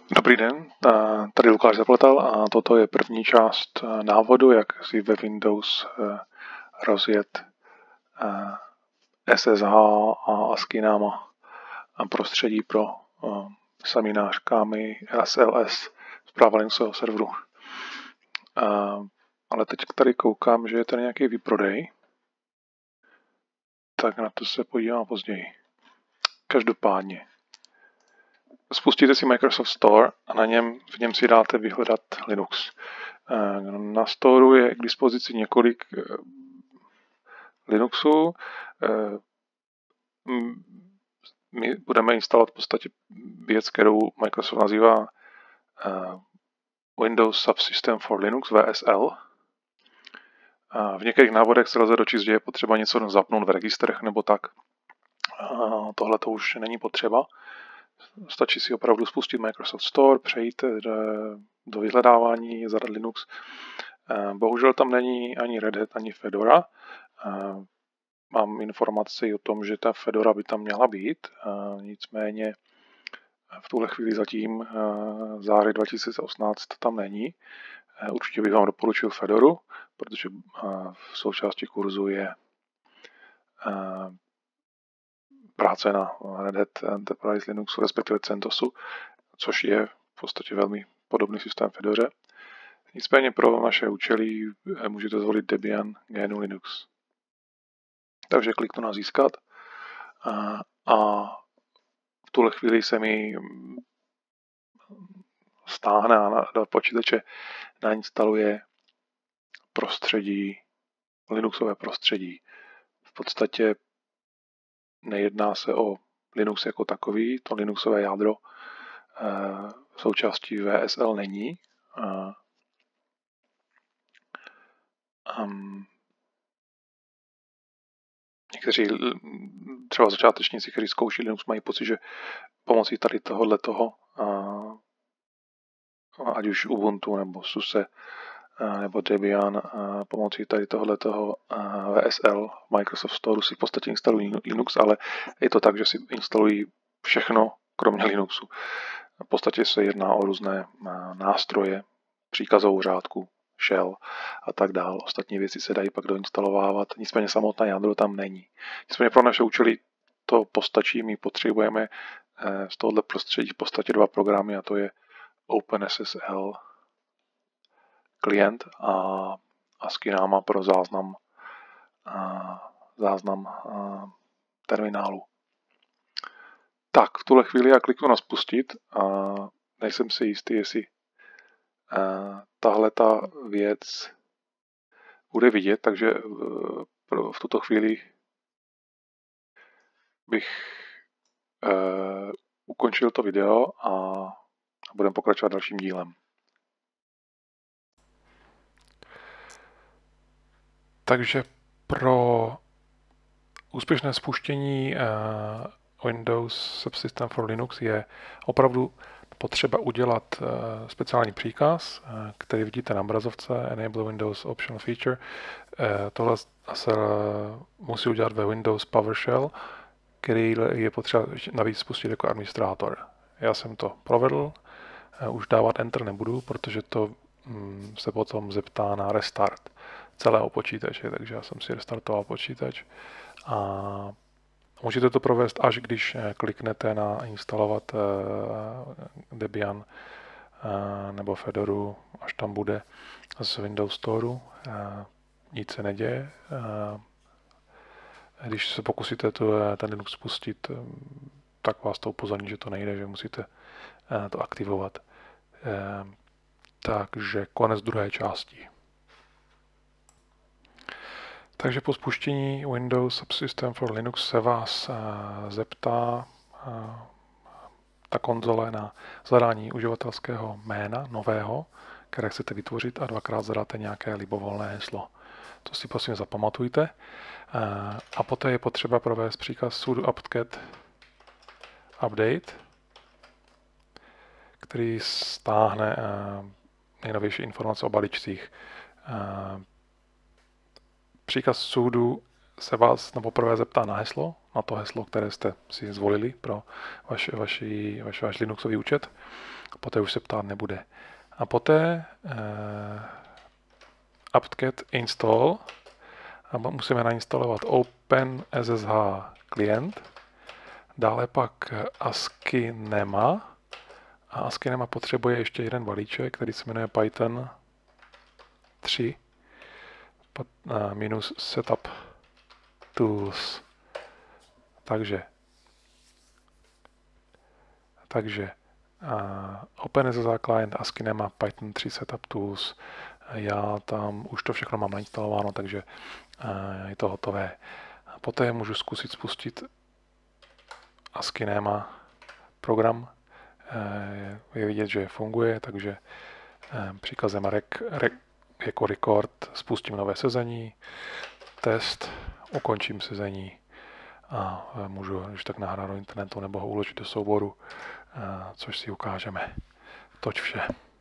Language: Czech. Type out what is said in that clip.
Dobrý den, tady Lukáš Zapletal a toto je první část návodu, jak si ve Windows rozjet SSH a Asciinema prostředí pro seminářkami SLS zpráva Linuxového serveru. Ale teď tady koukám, že je tady nějaký výprodej, tak na to se podívám později. Každopádně. Spustíte si Microsoft Store a v něm si dáte vyhledat Linux. Na Storeu je k dispozici několik Linuxů. My budeme instalovat v podstatě věc, kterou Microsoft nazývá Windows Subsystem for Linux, WSL. V některých návodech se lze dočíst, že je potřeba něco zapnout v registrech nebo tak. Tohle to už není potřeba. Stačí si opravdu spustit Microsoft Store, přejít do vyhledávání, zadat Linux. Bohužel tam není ani Red Hat, ani Fedora. Mám informaci o tom, že ta Fedora by tam měla být, nicméně v tuhle chvíli zatím září 2018 tam není. Určitě bych vám doporučil Fedoru, protože v součásti kurzu je práce na Red Hat Enterprise Linuxu, respektive CentOSu, což je v podstatě velmi podobný systém Fedoře. Nicméně pro naše účely můžete zvolit Debian GNU Linux. Takže kliknu na získat a v tuhle chvíli se mi stáhne a do počítače nainstaluje prostředí, Linuxové prostředí. V podstatě nejedná se o Linux jako takový, to Linuxové jádro součástí WSL není. Někteří třeba začátečníci, kteří zkouší Linux, mají pocit, že pomocí tady tohoto, ať už Ubuntu nebo SUSE nebo Debian, pomocí tady tohoto WSL Microsoft Store si v podstatě instalují Linux, ale je to tak, že si instalují všechno, kromě Linuxu. V podstatě se jedná o různé nástroje, příkazovou řádku, shell a tak dál. Ostatní věci se dají pak doinstalovávat, nicméně samotné jádro tam není. Nicméně pro naše účely to postačí, my potřebujeme z tohoto prostředí v podstatě dva programy, a to je OpenSSL klient a Asciinema pro záznam terminálu. Tak, v tuhle chvíli já kliknu na spustit a nejsem si jistý, jestli tahle ta věc bude vidět, takže v tuto chvíli bych ukončil to video a budeme pokračovat dalším dílem. Takže pro úspěšné spuštění Windows Subsystem for Linux je opravdu potřeba udělat speciální příkaz, který vidíte na obrazovce, Enable Windows Optional Feature. Tohle se musí udělat ve Windows PowerShell, který je potřeba navíc spustit jako administrátor. Já jsem to provedl, už dávat Enter nebudu, protože to se potom zeptá na restart celého počítače, takže já jsem si restartoval počítač a můžete to provést, až když kliknete na instalovat Debian nebo Fedoru, až tam bude z Windows Storeu. Nic se neděje. Když se pokusíte ten Linux spustit, tak vás to upozorní, že to nejde, že musíte to aktivovat. Takže konec druhé části. Takže po spuštění Windows Subsystem for Linux se vás zeptá ta konzole na zadání uživatelského jména nového, které chcete vytvořit, a dvakrát zadáte nějaké libovolné heslo. To si prosím zapamatujte. A poté je potřeba provést příkaz sudo apt-get update, který stáhne nejnovější informace o balíčcích. Příkaz sudo se vás poprvé zeptá na heslo, na to heslo, které jste si zvolili pro váš Linuxový účet. Poté už se ptát nebude. A poté apt-get install a musíme nainstalovat OpenSSH klient, dále pak Asciinema a Asciinema potřebuje ještě jeden balíček, který se jmenuje Python3 minus setup tools. Takže OpenSSH client, Asciinema, Python3 setup tools. Já tam už to všechno mám nainstalováno, takže je to hotové. Poté můžu zkusit spustit Asciinema program. Je vidět, že funguje, takže příkazem jako record spustím nové sezení, test, ukončím sezení a můžu když tak nahrát do internetu nebo ho uložit do souboru, což si ukážeme. Toť vše.